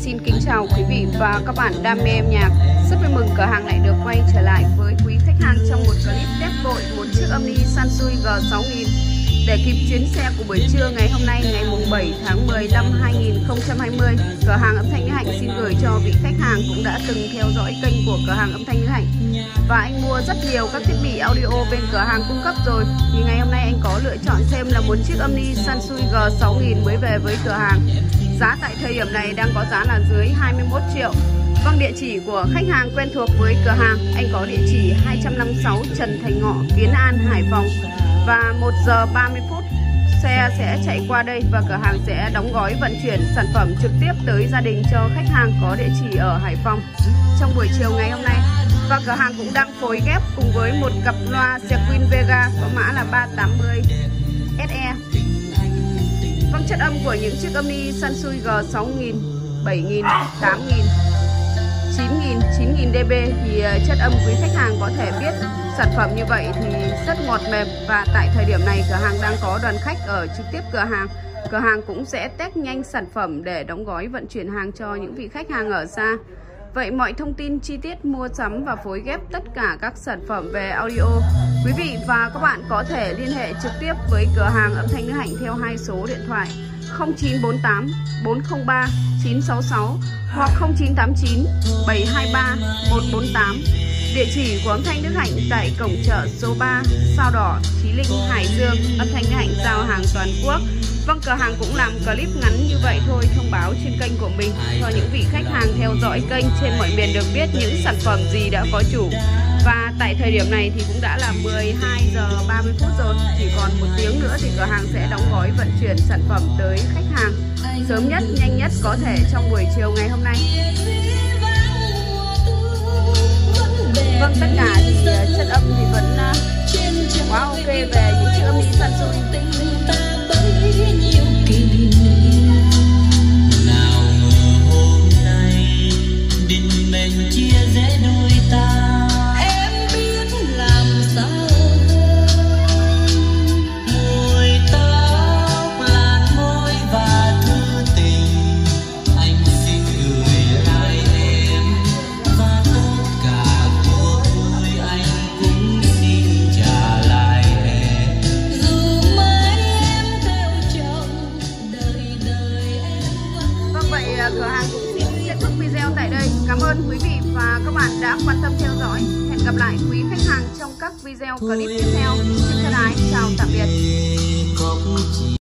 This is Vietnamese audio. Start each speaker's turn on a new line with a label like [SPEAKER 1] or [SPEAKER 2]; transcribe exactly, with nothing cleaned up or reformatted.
[SPEAKER 1] xin kính chào quý vị và các bạn đam mê âm nhạc. Rất vui mừng cửa hàng lại được quay trở lại với quý khách hàng trong một clip test vội một chiếc âm ni Sansui G sáu nghìn. Để kịp chuyến xe của buổi trưa ngày hôm nay ngày bảy tháng mười năm hai nghìn không trăm hai mươi, cửa hàng âm thanh Nữ Hạnh xin gửi cho vị khách hàng cũng đã từng theo dõi kênh của cửa hàng âm thanh Nữ Hạnh và anh mua rất nhiều các thiết bị audio bên cửa hàng cung cấp rồi, thì ngày hôm nay anh có lựa chọn thêm là một chiếc âm ni Sansui G sáu nghìn mới về với cửa hàng. Giá tại thời điểm này đang có giá là dưới hai mươi mốt triệu. Vâng, địa chỉ của khách hàng quen thuộc với cửa hàng, anh có địa chỉ hai trăm năm mươi sáu Trần Thành Ngọ, Kiến An, Hải Phòng. Và một giờ ba mươi phút xe sẽ chạy qua đây và cửa hàng sẽ đóng gói vận chuyển sản phẩm trực tiếp tới gia đình cho khách hàng có địa chỉ ở Hải Phòng trong buổi chiều ngày hôm nay. Và cửa hàng cũng đang phối ghép cùng với một cặp loa Sequin Vega có mã là ba tám mươi S E. Vâng, chất âm của những chiếc âm ni Sansui G sáu nghìn, bảy nghìn, tám nghìn, chín nghìn, chín nghìn dB thì chất âm quý khách hàng có thể biết sản phẩm như vậy thì rất ngọt mềm. Và tại thời điểm này cửa hàng đang có đoàn khách ở trực tiếp cửa hàng. Cửa hàng cũng sẽ test nhanh sản phẩm để đóng gói vận chuyển hàng cho những vị khách hàng ở xa. Vậy mọi thông tin chi tiết mua sắm và phối ghép tất cả các sản phẩm về audio, quý vị và các bạn có thể liên hệ trực tiếp với cửa hàng âm thanh Nữ Hạnh theo hai số điện thoại không chín bốn tám bốn không ba chín sáu sáu hoặc không chín tám chín bảy hai ba một bốn tám. Địa chỉ của âm thanh Nữ Hạnh tại cổng chợ số ba, Sao Đỏ, Chí Linh, Hải Dương. Âm thanh Nữ Hạnh giao hàng toàn quốc. Vâng, cửa hàng cũng làm clip ngắn như vậy thôi, thông báo trên kênh của mình cho những vị khách hàng theo dõi kênh trên mọi miền được biết những sản phẩm gì đã có chủ. Và tại thời điểm này thì cũng đã là mười hai giờ ba mươi phút rồi, chỉ còn một tiếng nữa thì cửa hàng sẽ đóng gói vận chuyển sản phẩm tới khách hàng sớm nhất, nhanh nhất có thể trong buổi chiều ngày hôm nay. Vâng, tất cả thì chất âm thì vẫn quá ok về những chiếc âm ni Sansui.
[SPEAKER 2] Nào ngờ hôm nay định mệnh chia rẽ đôi ta, em biết làm sao mùi tóc làn môi và thư tình anh xin gửi lại em, và tất cả cuộc vui anh cũng xin trả lại em. Dù mai em theo chồng đời đời em vẫn.
[SPEAKER 1] Vâng, vậy cửa hàng cũng xin kết thúc video tại đây. Cảm ơn quý vị và các bạn đã quan tâm theo dõi. Hẹn gặp lại quý khách hàng trong các video clip tiếp theo. Xin thân ái chào tạm biệt.